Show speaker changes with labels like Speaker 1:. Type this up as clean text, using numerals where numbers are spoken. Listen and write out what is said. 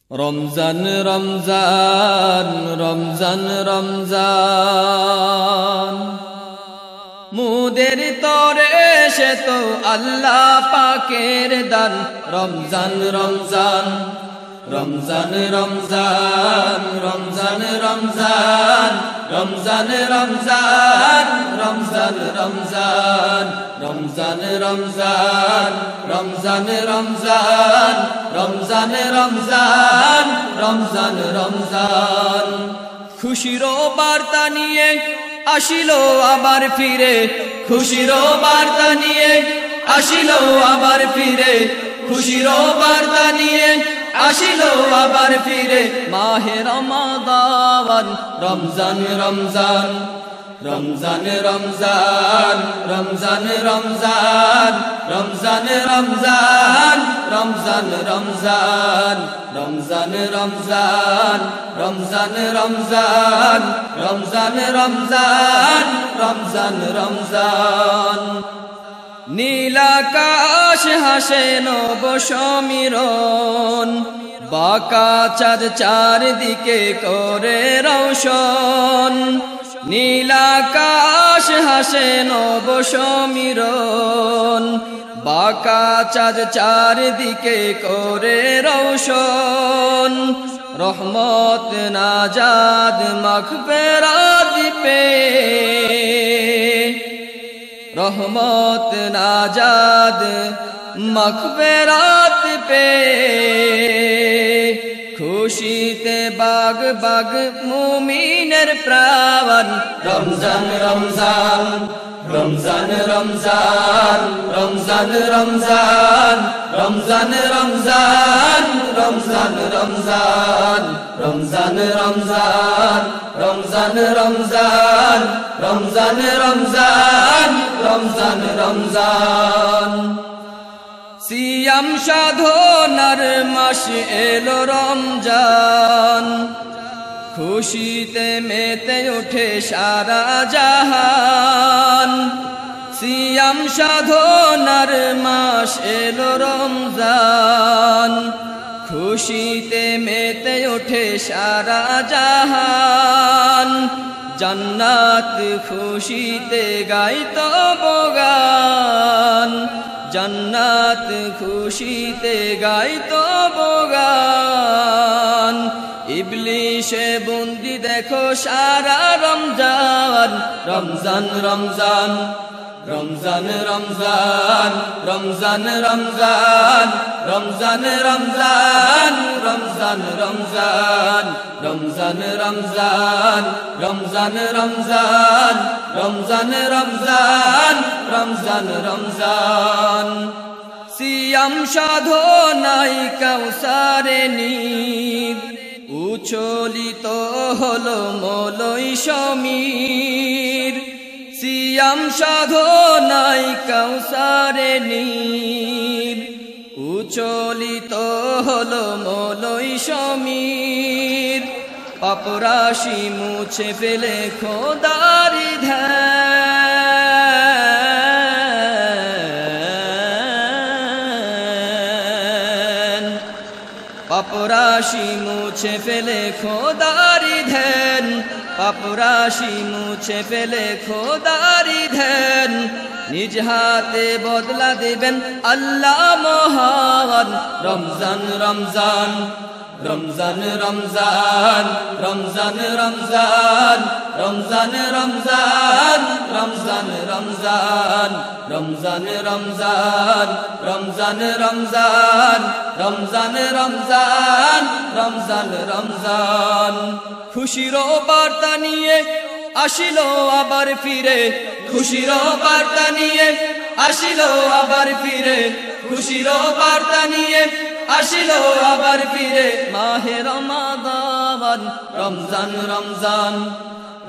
Speaker 1: রমজান রমজান রমজান রমজান মুদের তরে সে তো আল্লাহ পাকের দান। রমজান রমজান রমজান রমজান রমজান রমজান রমজান রমজান রমজান রমজান রমজান রমজান রমজান রমজান রমজান রমজান রমজান রমজান খুশির বার্তা নিয়ে আসিল আবার ফিরে, খুশির বার্তা নিয়ে আসিল আবার ফিরে, খুশির বার্তা নিয়ে আসিল আবার ফিরে মাহে রমাদান। রমজান রমজান রমজান রমজান রমজান রমজান রমজান রমজান রমজান রমজান রমজান রমজান রমজান রমজান রমজান রমজান রমজান রমজান নীলাকাশ হাসে নব সমীরণ, বাঁকা চাঁদ চারদিকে করে রৌশন। নীলাকাশ হাসে নব সমীরণ, বাঁকা চাঁদ চারদিকে করে রৌশন। রহমত নাজাদ মাগফিরাত পে, রহমত নাজাদ মাগফিরাত পে, খুশিতে বাগ বাগ মুমিনের প্রাণ। রমজান রমজান রমজান রমজান রমজান রমজান রমজান রমজান রমজান রমজান রমজান রমজান রমজান রমজান রমজান রমজান রমজান রমজান সিয়াম সাধনার মাস এলো রমজান, খুশিতে মেতে ওঠে সারা জাহান। সিয়াম সাধনার মাস এলো রমজান, খুশিতে মেতে ওঠে সারা জাহান। জান্নাত খুশিতে গাইতো বগান, জান্নাত খুশিতে গাইতো বগান। ইবলিশে বন্দি দেখো সারা রমজান। রমজান রমজান রমজান রমজান রমজান রমজান রমজান রমজান রমজান রমজান রমজান রমজান রমজান রমজান রমজান রমজান রমজান রমজান সিয়াম সাধনাই কাউসারে নিদ, উচ্ছলিত হলো মলয় সমীর। সিয়াম সাধনাই কাউসারে নীর, উচ্ছলিত হলো মলয় সমীর। পাপরাশি মুছে ফেলে খোদার ধ্যান, পাপরাশি মুছে ফেলে খোদারি ধ্যান, পাপরাশি মুছে ফেলে খোদারি ধ্যান। নিজ হাতে বদলা দেবেন আল্লাহ মহান। রমজান রমজান রমজান রমজান রমজান রমজান রমজান রমজান রমজান রমজান রমজান রমজান রমজান রমজান রমজান রমজান রমজান রমজান খুশির বার্তা নিয়ে আসিল আবার ফিরে, খুশির বার্তা নিয়ে আসিল আবার ফিরে, খুশির বার্তা নিয়ে আসিল আবার ফিরে মাহে রমাদান। রমজান রমজান